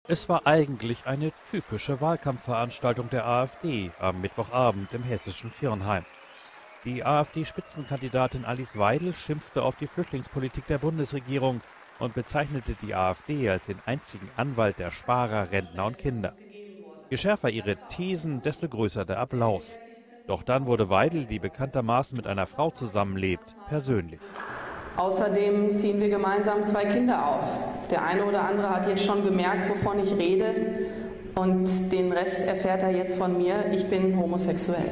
Es war eigentlich eine typische Wahlkampfveranstaltung der AfD am Mittwochabend im hessischen Viernheim. Die AfD-Spitzenkandidatin Alice Weidel schimpfte auf die Flüchtlingspolitik der Bundesregierung und bezeichnete die AfD als den einzigen Anwalt der Sparer, Rentner und Kinder. Je schärfer ihre Thesen, desto größer der Applaus. Doch dann wurde Weidel, die bekanntermaßen mit einer Frau zusammenlebt, persönlich. Außerdem ziehen wir gemeinsam 2 Kinder auf. Der eine oder andere hat jetzt schon gemerkt, wovon ich rede. Und den Rest erfährt er jetzt von mir. Ich bin homosexuell.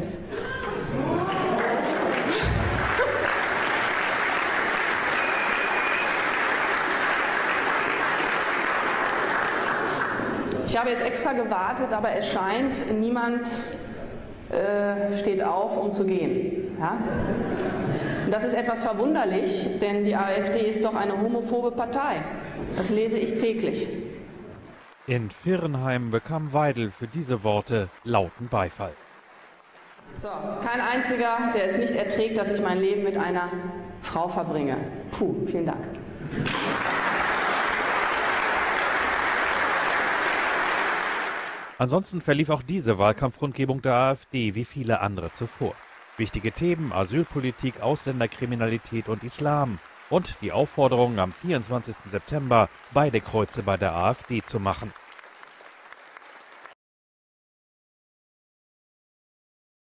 Ich habe jetzt extra gewartet, aber es scheint, niemand steht auf, um zu gehen. Ja? Das ist etwas verwunderlich, denn die AfD ist doch eine homophobe Partei. Das lese ich täglich. In Viernheim bekam Weidel für diese Worte lauten Beifall. So, kein einziger, der es nicht erträgt, dass ich mein Leben mit einer Frau verbringe. Puh, vielen Dank. Ansonsten verlief auch diese Wahlkampfkundgebung der AfD wie viele andere zuvor. Wichtige Themen: Asylpolitik, Ausländerkriminalität und Islam. Und die Aufforderung, am 24. September beide Kreuze bei der AfD zu machen.